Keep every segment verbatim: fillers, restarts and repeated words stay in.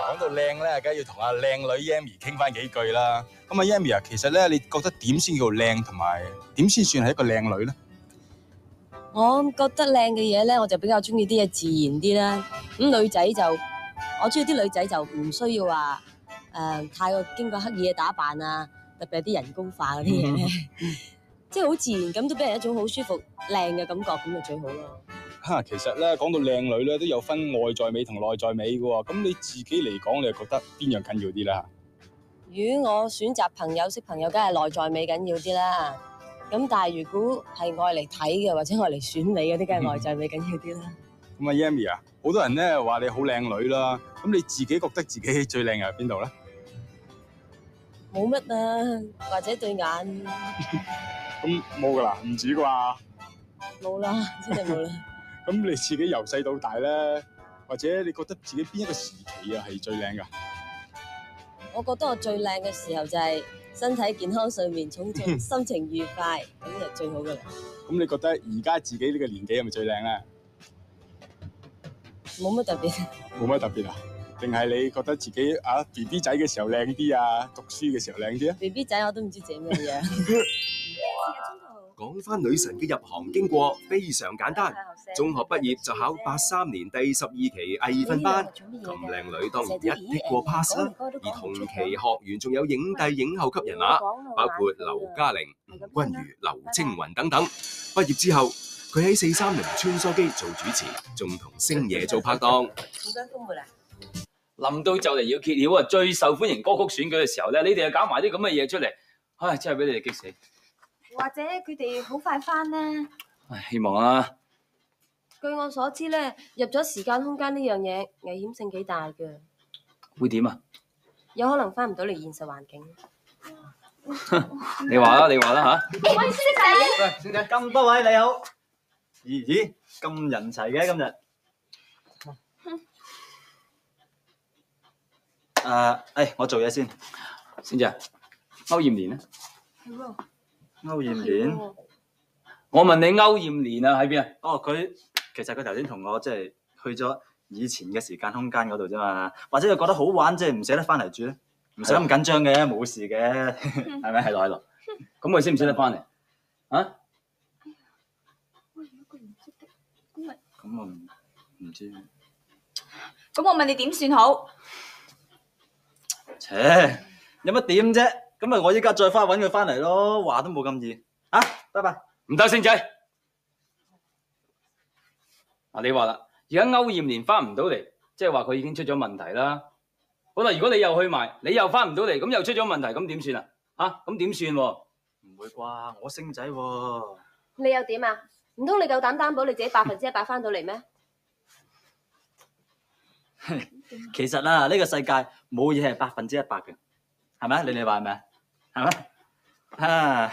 講到靚咧，梗係要同阿靚女 Yami 傾翻幾句啦。咁啊 Yami 啊，其實咧，你覺得點先叫靚，同埋點先算係一個靚女咧？ 我覺得靚嘅嘢咧，我就比較中意啲嘢自然啲啦。咁女仔就我中意啲女仔就唔需要話誒、呃、太過經過刻意嘅打扮啊，特別係啲人工化嗰啲嘢咧，即係好自然咁都俾人一種好舒服靚嘅感覺，咁就最好咯。 嚇，其實咧講到靚女咧，都有分外在美同內在美嘅喎。咁你自己嚟講，你係覺得邊樣緊要啲咧？ 如果我選擇朋友識朋友，梗係內在美緊要啲啦。咁但係如果係愛嚟睇嘅，或者愛嚟選美嗰啲，梗係外在美緊要啲啦。 咁啊 Yami 啊，好多人咧話你好靚女啦。咁你自己覺得自己最靚係邊度咧？ 冇乜啊，或者對眼。 咁冇噶啦，唔止啩？ 冇啦，真係冇啦。 咁你自己由細到大咧，或者你覺得自己邊一個時期啊係最靚噶？ 我覺得我最靚嘅時候就係身體健康、睡眠充足、心情愉快，咁就最好噶啦。 咁你覺得而家自己呢個年紀係咪最靚咧？ 冇乜特別。 冇乜特別啊？定係你覺得自己啊 B B 仔嘅時候靚啲啊，讀書嘅時候靚啲啊 ？B B 仔我都唔知自己咩樣。 講翻女神嘅入行經過非常簡單，中學畢業就考八三年第十二期藝訓班，咁靚女當然一剔過 pass 啦。而同期學員仲有影帝影后級人馬，包括劉嘉玲、吳君如、劉青雲等等。畢業之後，佢喺四三零穿梭機做主持，仲同星爺做拍檔。 臨到就嚟要揭曉啊！最受歡迎歌曲選舉嘅時候咧，你哋又搞埋啲咁嘅嘢出嚟，唉，真係俾你哋激死。 或者佢哋好快翻呢？ 唉，希望啊！ 據我所知咧，入咗時間空間呢樣嘢危險性幾大嘅。 會點啊？ 有可能翻唔到嚟現實環境。 你話啦，你話啦吓。 喂，星仔， 喂，星仔，咁多位你好。咦咦，咁人齊嘅今日。誒，誒，我做嘢先。 星仔，歐艷蓮咧？ 係喎。 歐艷蓮， 我問你歐艷蓮啊喺邊啊？ 哦，佢其實佢頭先同我即係去咗以前嘅時間空間嗰度啫嘛，或者佢覺得好玩，即係唔捨得翻嚟住咧，唔使咁緊張嘅，冇事嘅，係咪？ 係咯係咯，咁佢識唔識得翻嚟？啊？ 咁我唔唔知。 咁我問你點算好？ 切，有乜點啫？咁咪我依家再翻揾佢翻嚟咯，話都冇咁易。啊，拜拜。 唔得，星仔。啊，你話啦，而家歐艷蓮翻唔到嚟，即係話佢已經出咗問題啦。好啦，如果你又去埋，你又翻唔到嚟，咁又出咗問題，咁點算啊？嚇，咁點算？ 唔會啩？我星仔喎。 你又點啊？唔通你夠膽擔保你自己百分之一百翻到嚟咩？ 其實啊，呢個世界冇嘢係百分之一百嘅，係咪？你哋話係咪？係咪？啊！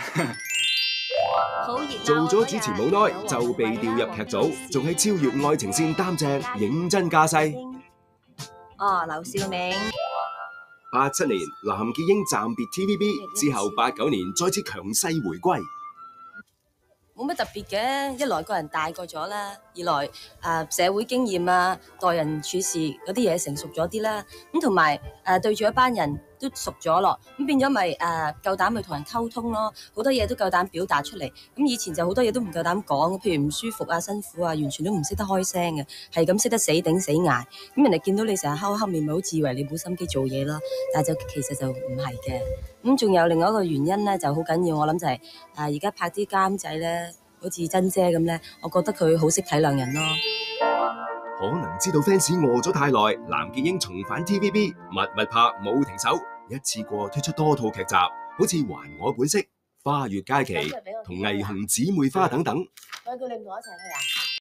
做咗主持冇耐就被調入劇組，仲喺超越愛情線擔正認真架勢。 哦，劉少明。 八七年藍潔瑛暫別 T V B 之後，八九年再次強勢回歸。 冇乜特別嘅，一來個人大個咗啦，二來誒、呃、社會經驗啊、待人處事嗰啲嘢成熟咗啲啦，咁同埋誒對住一班人都熟咗咯，咁變咗咪誒夠膽去同人溝通咯，好多嘢都夠膽表達出嚟。咁以前就好多嘢都唔夠膽講，譬如唔舒服啊、辛苦啊，完全都唔識得開聲嘅，係咁識得死頂死捱。咁人哋見到你成日黑黑面，咪好自以為你冇心機做嘢咯，但係就其實就唔係嘅。咁仲有另外一個原因咧，就好緊要，我諗就係誒而家拍啲監仔咧，好似珍姐咁咧，我覺得佢好識體諒人咯。 可能知道 fans 餓咗太耐，藍潔瑛重返 T V B， 密密拍冇停手，一次過推出多套劇集，好似《還我本色》、《花月佳期》同《霓虹姊妹花》等等。 我叫你唔同我一齊去啊！